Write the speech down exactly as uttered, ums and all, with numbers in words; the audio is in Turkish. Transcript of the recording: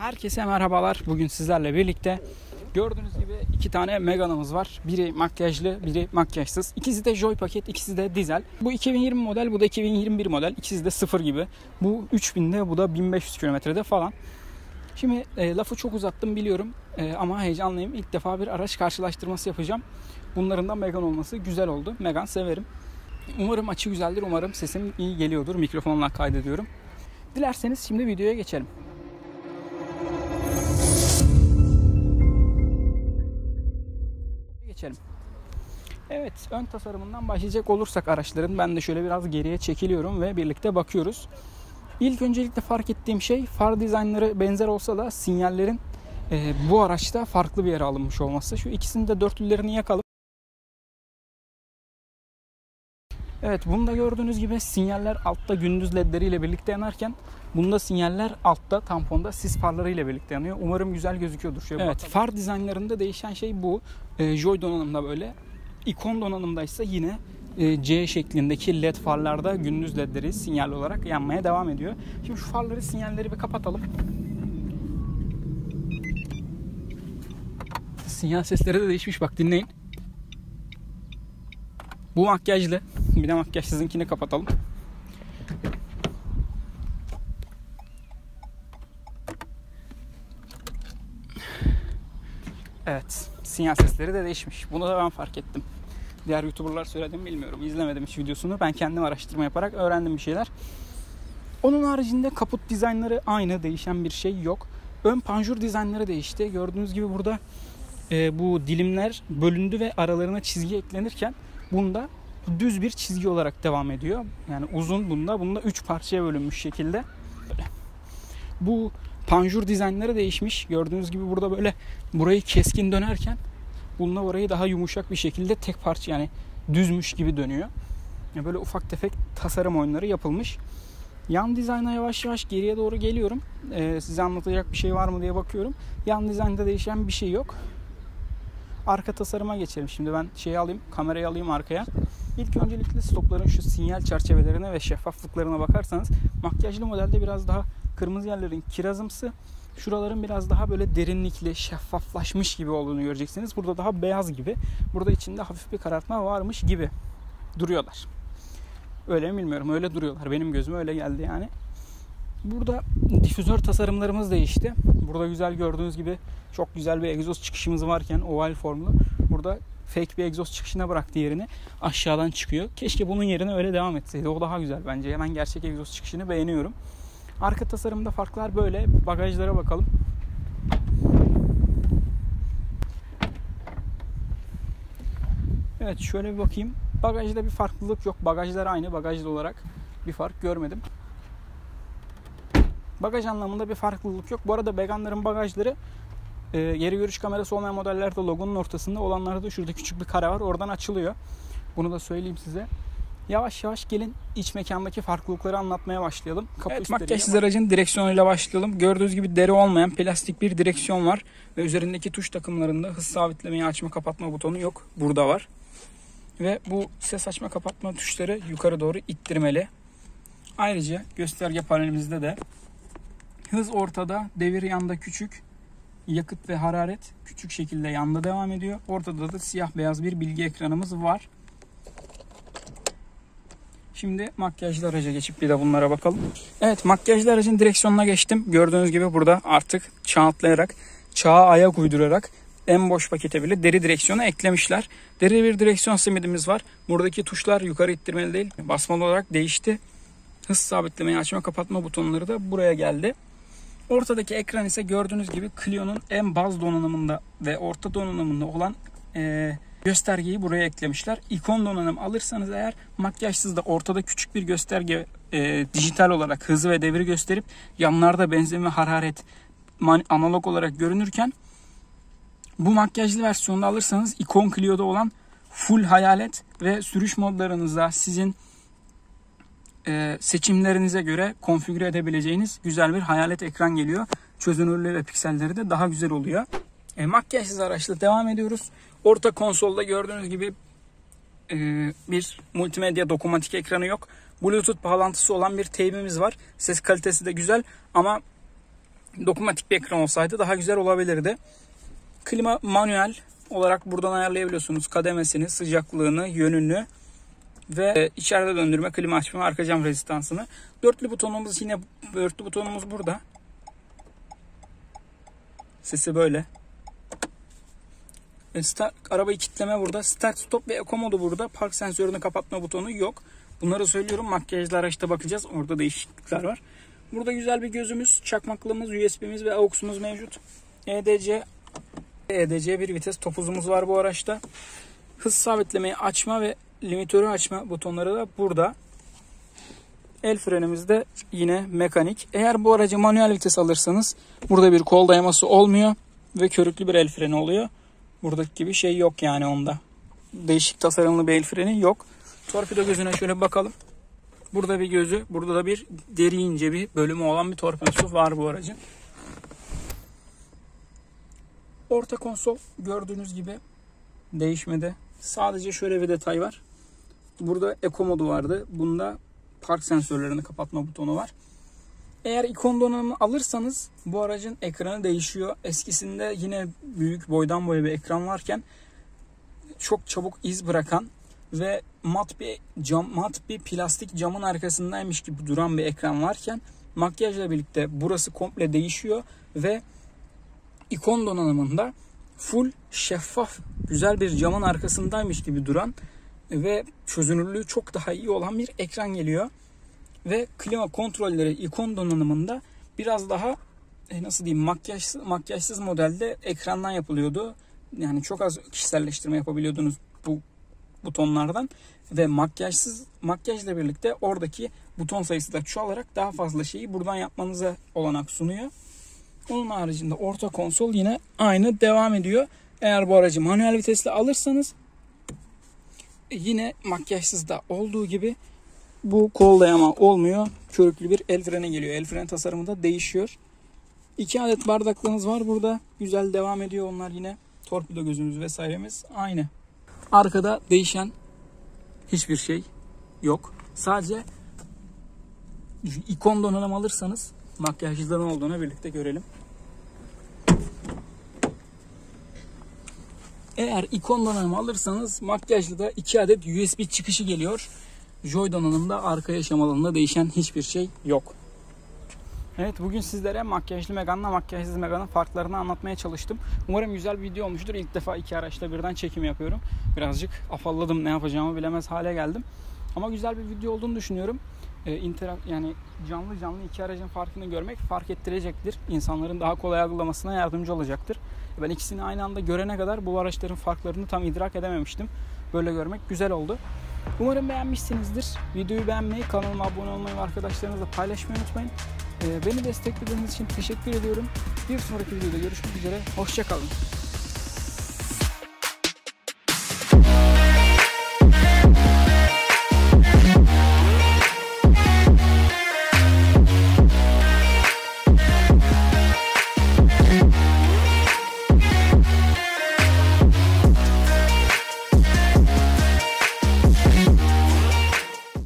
Herkese merhabalar. Bugün sizlerle birlikte gördüğünüz gibi iki tane Megane'ımız var. Biri makyajlı, biri makyajsız. İkisi de Joy paket, ikisi de dizel. Bu iki bin yirmi model, bu da iki bin yirmi bir model. İkisi de sıfır gibi. Bu üç binde, bu da bin beş yüz kilometrede falan. Şimdi e, lafı çok uzattım biliyorum e, ama heyecanlıyım. İlk defa bir araç karşılaştırması yapacağım. Bunların da Megane olması güzel oldu. Megane severim. Umarım açı güzeldir, umarım sesim iyi geliyordur. Mikrofonla kaydediyorum. Dilerseniz şimdi videoya geçelim. Geçelim. Evet, ön tasarımından başlayacak olursak araçların, ben de şöyle biraz geriye çekiliyorum ve birlikte bakıyoruz. İlk öncelikle fark ettiğim şey, far dizaynları benzer olsa da sinyallerin e, bu araçta farklı bir yere alınmış olması. Şu ikisinin de dörtlülerini yakalım. Evet, bunda gördüğünüz gibi sinyaller altta gündüz ledleriyle birlikte yanarken bunda sinyaller altta tamponda sis farlarıyla birlikte yanıyor. Umarım güzel gözüküyordur. Şöyle evet, bakalım. Far dizaynlarında değişen şey bu. E, Joy donanımda böyle. İkon donanımda ise yine e, C şeklindeki led farlarda gündüz ledleri sinyal olarak yanmaya devam ediyor. Şimdi şu farları, sinyalleri bir kapatalım. Sinyal sesleri de değişmiş, bak dinleyin. Bu makyajlı. Bir de makyajsızınkini kapatalım. Evet. Sinyal sesleri de değişmiş. Bunu da ben fark ettim. Diğer YouTuber'lar söyledi mi bilmiyorum. İzlemedim hiç videosunu. Ben kendim araştırma yaparak öğrendim bir şeyler. Onun haricinde kaput dizaynları aynı. Değişen bir şey yok. Ön panjur dizaynları değişti. Gördüğünüz gibi burada e, bu dilimler bölündü ve aralarına çizgi eklenirken bunda düz bir çizgi olarak devam ediyor. Yani uzun bunda. Bunda üç parçaya bölünmüş şekilde. Böyle. Bu panjur dizaynları değişmiş. Gördüğünüz gibi burada böyle burayı keskin dönerken bununla orayı daha yumuşak bir şekilde tek parça, yani düzmüş gibi dönüyor. Yani böyle ufak tefek tasarım oyunları yapılmış. Yan dizayna yavaş yavaş geriye doğru geliyorum. Ee, size anlatacak bir şey var mı diye bakıyorum. Yan dizaynda değişen bir şey yok. Arka tasarıma geçelim. Şimdi ben şeyi alayım, kamerayı alayım arkaya. İlk öncelikle stopların şu sinyal çerçevelerine ve şeffaflıklarına bakarsanız makyajlı modelde biraz daha kırmızı yerlerin kirazımsı, şuraların biraz daha böyle derinlikli, şeffaflaşmış gibi olduğunu göreceksiniz. Burada daha beyaz gibi. Burada içinde hafif bir karartma varmış gibi duruyorlar. Öyle mi bilmiyorum. Öyle duruyorlar. Benim gözüme öyle geldi yani. Burada difüzör tasarımlarımız değişti. Burada güzel gördüğünüz gibi çok güzel bir egzoz çıkışımız varken oval formlu. Burada fake bir egzoz çıkışına bıraktı yerini. Aşağıdan çıkıyor. Keşke bunun yerine öyle devam etseydi. O daha güzel bence. Ben gerçek egzoz çıkışını beğeniyorum. Arka tasarımda farklar böyle. Bagajlara bakalım. Evet, şöyle bir bakayım. Bagajda bir farklılık yok. Bagajlar aynı. Bagajlı olarak bir fark görmedim. Bagaj anlamında bir farklılık yok. Bu arada Megane'ların bagajları e, geri görüş kamerası olmayan modellerde logonun ortasında, olanlarda şurada küçük bir kare var. Oradan açılıyor. Bunu da söyleyeyim size. Yavaş yavaş gelin iç mekandaki farklılıkları anlatmaya başlayalım. Kapı evet, makyajsız aracın direksiyonuyla başlayalım. Gördüğünüz gibi deri olmayan plastik bir direksiyon var. Ve üzerindeki tuş takımlarında hız sabitlemeyi, açma kapatma butonu yok. Burada var. Ve bu ses açma kapatma tuşları yukarı doğru ittirmeli. Ayrıca gösterge panelimizde de hız ortada, devir yanda küçük, yakıt ve hararet küçük şekilde yanda devam ediyor. Ortada da siyah beyaz bir bilgi ekranımız var. Şimdi makyajlı araca geçip bir de bunlara bakalım. Evet, makyajlı aracın direksiyonuna geçtim. Gördüğünüz gibi burada artık çağ atlayarak, çağa ayak uydurarak en boş pakete bile deri direksiyonu eklemişler. Deri bir direksiyon simidimiz var. Buradaki tuşlar yukarı ittirmeli değil, basmalı olarak değişti. Hız sabitlemeyi, açma kapatma butonları da buraya geldi. Ortadaki ekran ise gördüğünüz gibi Clio'nun en baz donanımında ve orta donanımında olan e, göstergeyi buraya eklemişler. İkon donanım alırsanız eğer, makyajsız da ortada küçük bir gösterge e, dijital olarak hızı ve devri gösterip yanlarda benzin ve hararet analog olarak görünürken, bu makyajlı versiyonda alırsanız ikon Clio'da olan full hayalet ve sürüş modlarınızda sizin e, seçimlerinize göre konfigüre edebileceğiniz güzel bir hayalet ekran geliyor. Çözünürlüğü ve pikselleri de daha güzel oluyor. E, makyajsız araçla devam ediyoruz. Orta konsolda gördüğünüz gibi e, bir multimedya dokunmatik ekranı yok. Bluetooth bağlantısı olan bir teybimiz var. Ses kalitesi de güzel ama dokunmatik bir ekran olsaydı daha güzel olabilirdi. Klima manuel olarak buradan ayarlayabiliyorsunuz kademesini, sıcaklığını, yönünü ve içeride döndürme, klima açma ve arka cam rezistansını. Dörtlü butonumuz yine dörtlü butonumuz burada. Sesi böyle. Start, arabayı kilitleme burada. Start, stop ve eco modu burada. Park sensörünü kapatma butonu yok. Bunları söylüyorum. Makyajlı araçta bakacağız. Orada değişiklikler var. Burada güzel bir gözümüz, çakmaklığımız, U S B'miz ve A U X'umuz mevcut. E D C E D C bir vites topuzumuz var bu araçta. Hız sabitlemeyi açma ve limitörü açma butonları da burada. El frenimiz de yine mekanik. Eğer bu aracı manuel vites alırsanız burada bir kol dayaması olmuyor ve körüklü bir el freni oluyor. Buradaki gibi şey yok yani onda. Değişik tasarımlı bir el freni yok. Torpido gözüne şöyle bakalım. Burada bir gözü, burada da bir deri ince bir bölümü olan bir torpidosu var bu aracın. Orta konsol gördüğünüz gibi değişmedi. Sadece şöyle bir detay var. Burada eco modu vardı. Bunda park sensörlerini kapatma butonu var. Eğer ikon donanımı alırsanız bu aracın ekranı değişiyor. Eskisinde yine büyük boydan boya bir ekran varken çok çabuk iz bırakan ve mat bir cam, mat bir plastik camın arkasındaymış gibi duran bir ekran varken makyajla birlikte burası komple değişiyor ve ikon donanımında full şeffaf güzel bir camın arkasındaymış gibi duran ve çözünürlüğü çok daha iyi olan bir ekran geliyor. Ve klima kontrolleri ikon donanımında biraz daha e, nasıl diyeyim makyajsız, makyajsız modelde ekrandan yapılıyordu. Yani çok az kişiselleştirme yapabiliyordunuz bu butonlardan ve makyajsız makyajla birlikte oradaki buton sayısı da çoğalarak daha fazla şeyi buradan yapmanıza olanak sunuyor. Onun haricinde orta konsol yine aynı devam ediyor. Eğer bu aracı manuel vitesle alırsanız yine makyajsız da olduğu gibi bu kol dayama olmuyor. Körüklü bir el freni geliyor. El freni tasarımı da değişiyor. İki adet bardaklığımız var burada. Güzel devam ediyor onlar yine. Torpido gözümüz vesairemiz aynı. Arkada değişen hiçbir şey yok. Sadece ikon donanım alırsanız makyajcıdan olduğunu birlikte görelim. Eğer ikon donanımı alırsanız makyajlı da iki adet U S B çıkışı geliyor. Joy donanımda arka yaşam alanında değişen hiçbir şey yok. Evet, bugün sizlere makyajlı Megane'la makyajsız Megane'ın farklarını anlatmaya çalıştım. Umarım güzel bir video olmuştur. İlk defa iki araçla birden çekim yapıyorum. Birazcık afalladım, ne yapacağımı bilemez hale geldim. Ama güzel bir video olduğunu düşünüyorum. Ee, interak yani canlı canlı iki aracın farkını görmek fark ettirecektir. İnsanların daha kolay algılamasına yardımcı olacaktır. Ben ikisini aynı anda görene kadar bu araçların farklarını tam idrak edememiştim. Böyle görmek güzel oldu. Umarım beğenmişsinizdir. Videoyu beğenmeyi, kanalıma abone olmayı ve arkadaşlarınızla paylaşmayı unutmayın. Ee, beni desteklediğiniz için teşekkür ediyorum. Bir sonraki videoda görüşmek üzere. Hoşça kalın.